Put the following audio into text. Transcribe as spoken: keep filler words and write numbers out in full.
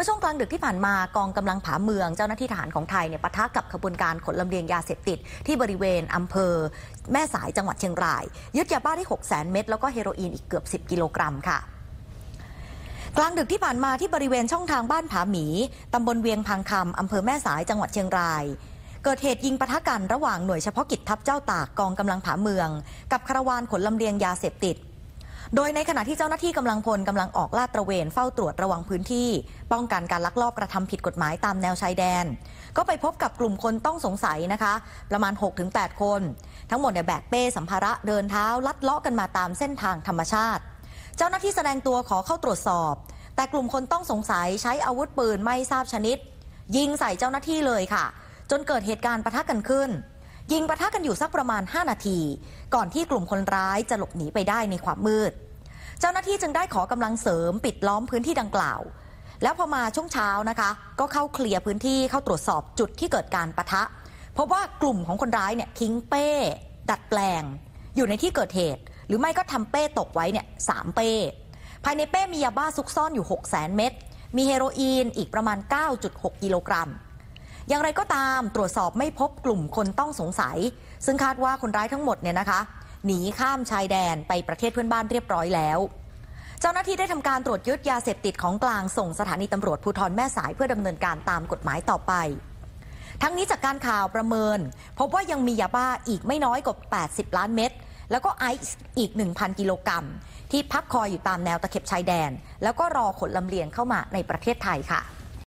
มื่อช่วงกลางดึกที่ผ่านมากองกำลังผาเมืองเจ้าหน้าที่ทหารของไทยเนี่ยปะทะกับขบวนการขนลำเลียงยาเสพติดที่บริเวณอำเภอแม่สายจังหวัดเชียงรายยึดยาบ้าได้หกแสนเม็ดแล้วก็เฮโรอีนอีกเกือบสิบกิโลกรัมค่ะกลางดึกที่ผ่านมาที่บริเวณช่องทางบ้านผาหมีตำบลเวียงพังคำอำเภอแม่สายจังหวัดเชียงรายเกิดเหตุยิงปะทะกันระหว่างหน่วยเฉพาะกิจทัพเจ้าตากกองกำลังผาเมืองกับคาราวานขนลำเลียงยาเสพติดโดยในขณะที่เจ้าหน้าที่กำลังพลกำลังออกลาดตระเวนเฝ้าตรวจระวังพื้นที่ป้องกันการลักลอบกระทำผิดกฎหมายตามแนวชายแดนก็ไปพบกับกลุ่มคนต้องสงสัยนะคะประมาณ หกถึงแปด คนทั้งหมดเนี่ยแบกเป้สัมภาระเดินเท้าลัดเลาะกันมาตามเส้นทางธรรมชาติเจ้าหน้าที่แสดงตัวขอเข้าตรวจสอบแต่กลุ่มคนต้องสงสัยใช้อาวุธปืนไม่ทราบชนิดยิงใส่เจ้าหน้าที่เลยค่ะจนเกิดเหตุการณ์ปะทะกันขึ้นยิงปะทะกันอยู่สักประมาณห้านาทีก่อนที่กลุ่มคนร้ายจะหลบหนีไปได้ในความมืดเจ้าหน้าที่จึงได้ขอกำลังเสริมปิดล้อมพื้นที่ดังกล่าวแล้วพอมาช่วงเช้านะคะก็เข้าเคลียร์พื้นที่เข้าตรวจสอบจุดที่เกิดการปะทะพบว่ากลุ่มของคนร้ายเนี่ยทิ้งเป้ดัดแปลงอยู่ในที่เกิดเหตุหรือไม่ก็ทำเป้ตกไว้เนี่ยสามเป้ภายในเป้มียาบ้าซุกซ่อนอยู่ หกแสน เม็ดมีเฮโรอีนอีกประมาณ เก้าจุดหก กิโลกรัมอย่างไรก็ตามตรวจสอบไม่พบกลุ่มคนต้องสงสัยซึ่งคาดว่าคนร้ายทั้งหมดเนี่ยนะคะหนีข้ามชายแดนไปประเทศเพื่อนบ้านเรียบร้อยแล้วเจ้าหน้าที่ได้ทำการตรวจยึดยาเสพติดของกลางส่งสถานีตำรวจภูธรแม่สายเพื่อดำเนินการตามกฎหมายต่อไปทั้งนี้จากการข่าวประเมินพบว่ายังมียาบ้าอีกไม่น้อยกว่าแปดสิบล้านเม็ดแล้วก็ไอซ์อีก หนึ่งพัน กิโลกรัมที่พักคอยอยู่ตามแนวตะเข็บชายแดนแล้วก็รอขนลำเลียงเข้ามาในประเทศไทยค่ะ